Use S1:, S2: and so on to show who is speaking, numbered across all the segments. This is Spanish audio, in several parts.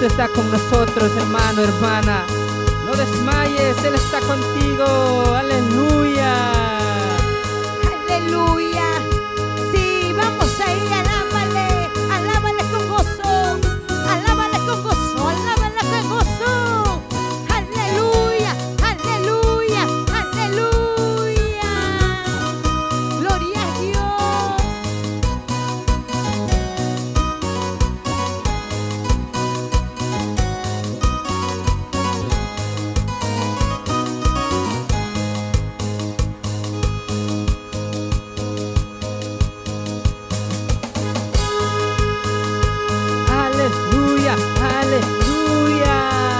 S1: Cristo está con nosotros, hermano, hermana. No desmayes, Él está contigo. Aleluya.
S2: Aleluya. Sí, vamos ahí, alábale, alábale con gozo, alábale con gozo, alábale con gozo. Aleluya, aleluya, aleluya. Gloria a Dios.
S1: Aleluya, aleluya.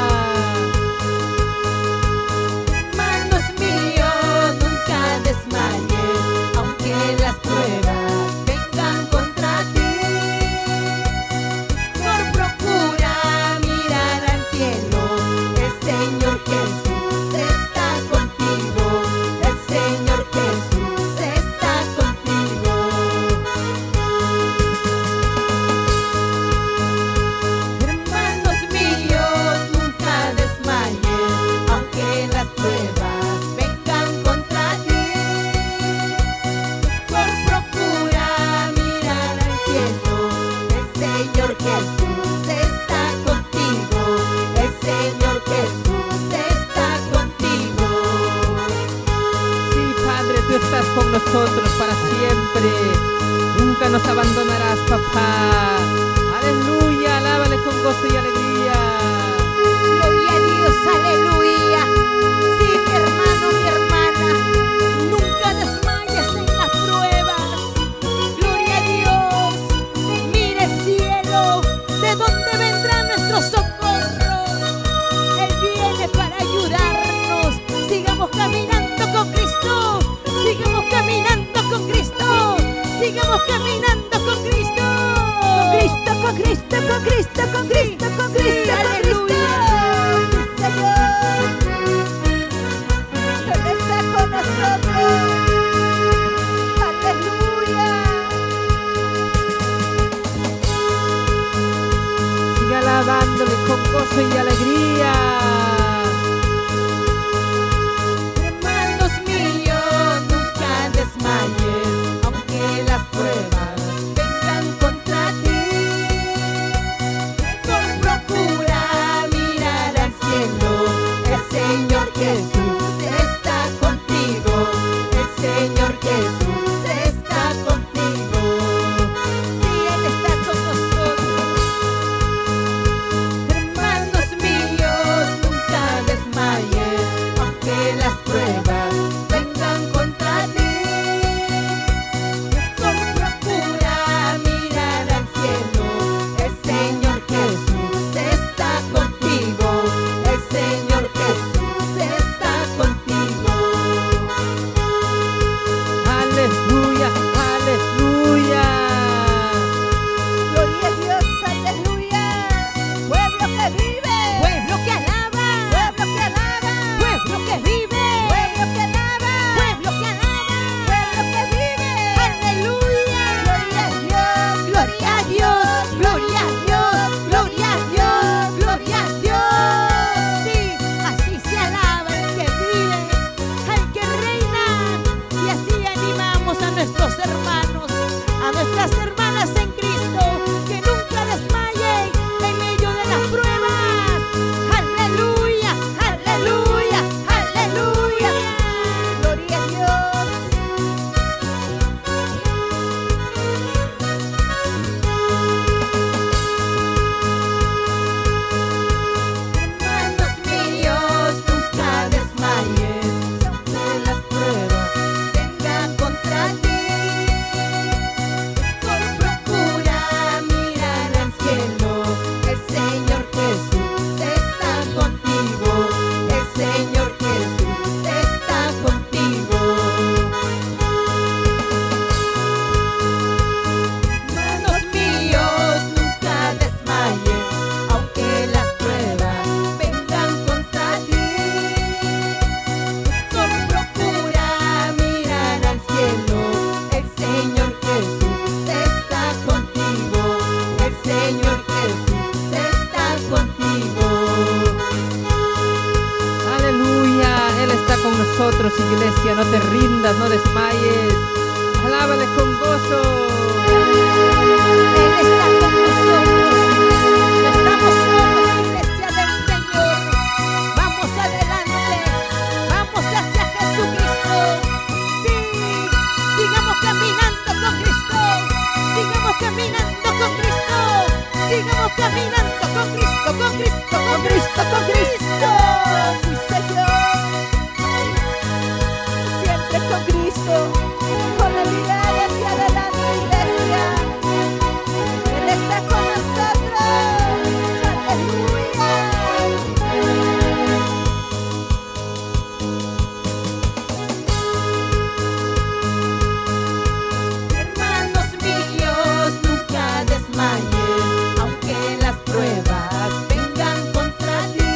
S2: Hermanos míos, nunca desmayes, aunque las pruebas vengan contra ti. Por procura mirar al cielo, el Señor Jesús está contigo, el Señor Jesús está contigo. Hermanos míos, nunca desmayes, aunque las pruebas vengan contra ti. Por procura mirar al cielo, el Señor Jesús está contigo, el Señor Jesús está contigo.
S1: Sí, Padre, tú estás con nosotros para siempre. Nunca nos abandonarás, papá. Aleluya, alábale con gozo y alegría.
S2: Gloria a Dios, aleluya. Sí, mi hermano, mi hermana, nunca desmayes en las pruebas. Gloria a Dios. Mire cielo, ¿de dónde vendrá nuestro socorro? Él viene para ayudarnos. Sigamos caminando con Cristo. Sigamos caminando con Cristo. Sigamos caminando con Cristo. Con Cristo, con Cristo, con Cristo, con Cristo, con Cristo. Aleluya. Señor, Él está con nosotros. Aleluya.
S1: Siga alabándole con gozo y alegría.
S2: Hermanos míos, nunca desmayes, aunque las pruebas vengan contra ti. Por procura mirar al cielo, el Señor Jesús está contigo, el Señor Jesús está contigo. Sí, Él está con nosotros. Hermanos míos,
S1: nosotros, iglesia. No te rindas, no desmayes. Alábale con gozo.
S2: Él está con nosotros. No estamos solos, iglesia del Señor. Vamos adelante. Vamos hacia Jesucristo. Sí, sigamos caminando con Cristo. Sigamos caminando con Cristo. Sigamos caminando con Cristo, con Cristo, con Cristo, con Cristo. Sí, Señor. Siempre con Cristo. Con la mirada hacia adelante, iglesia. Él está con nosotros. Aleluya. Hermanos míos, nunca desmayes, aunque las pruebas vengan contra ti.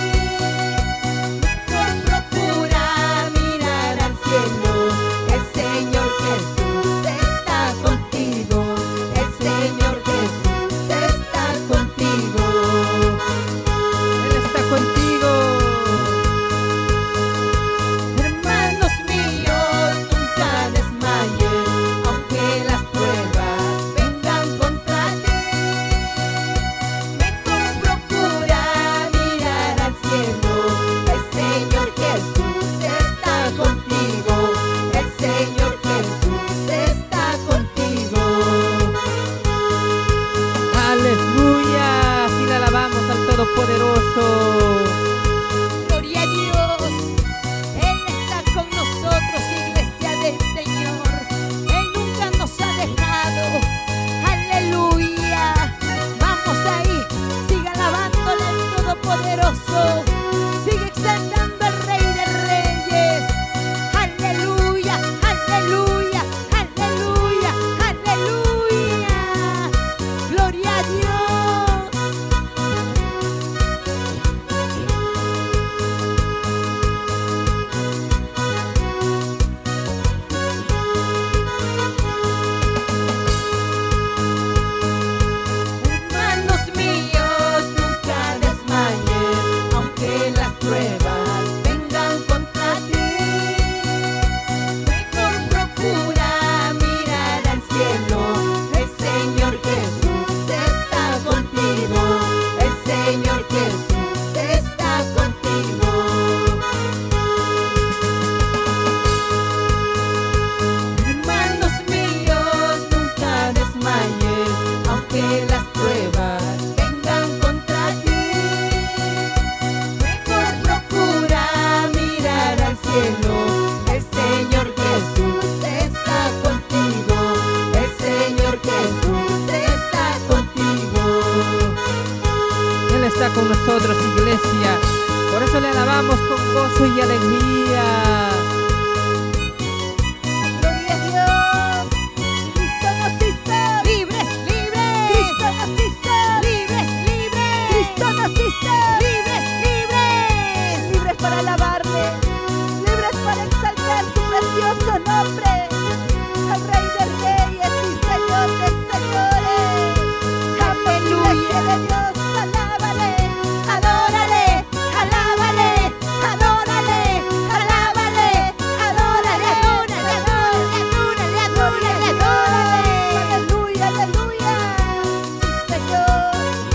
S2: Mejor procura mirar al cielo. El Señor Jesús está contigo. El Señor Jesús está contigo.
S1: Él está contigo.
S2: Hermanos míos, nunca desmayes, aunque las pruebas vengan contra ti. Mejor procura mirar al cielo. El Señor Jesús está contigo. El Señor Jesús está contigo.
S1: Aleluya. Así le alabamos al Todopoderoso.
S2: Gloria a Dios. Él está con nosotros, iglesia del Señor. Él nunca nos ha dejado. Aleluya. Vamos ahí. Siga alabándole al Todopoderoso. Sigue exaltando al Rey de Reyes. Aleluya, aleluya, aleluya, aleluya. Gloria a Dios. Hermanos míos, nunca desmayes, aunque las pruebas vengan contra ti. Mejor procura mirar al cielo. El Señor Jesús está contigo. El Señor Jesús está contigo. Hermanos míos, nunca desmayes, aunque las pruebas vengan contra ti. Mejor procura mirar al cielo. El Señor Jesús está contigo. El Señor Jesús está contigo.
S1: Él está con nosotros, iglesia. Por eso le alabamos con gozo y alegría.
S2: Gloria a Dios. Cristo nos hizo libres, libres. Cristo nos hizo libres, libres. Cristo nos hizo libres, libres. Libres para alabarle, libres para exaltar su precioso nombre. Al Rey de Reyes y Señor de Señores. Aleluya de Dios, alábale, adórale, alábale, adórale, alábale, adórale, adórale, adórale, adórale, adórale. Aleluya, aleluya. Señor.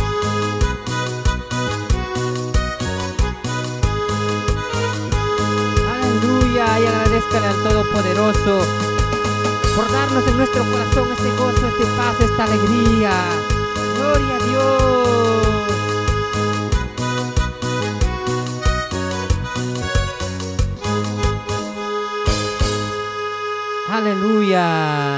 S1: Aleluya. Y agradezcale al Todopoderoso por darnos en nuestro corazón este gozo, este paz, esta alegría. Gloria a Dios. Aleluya.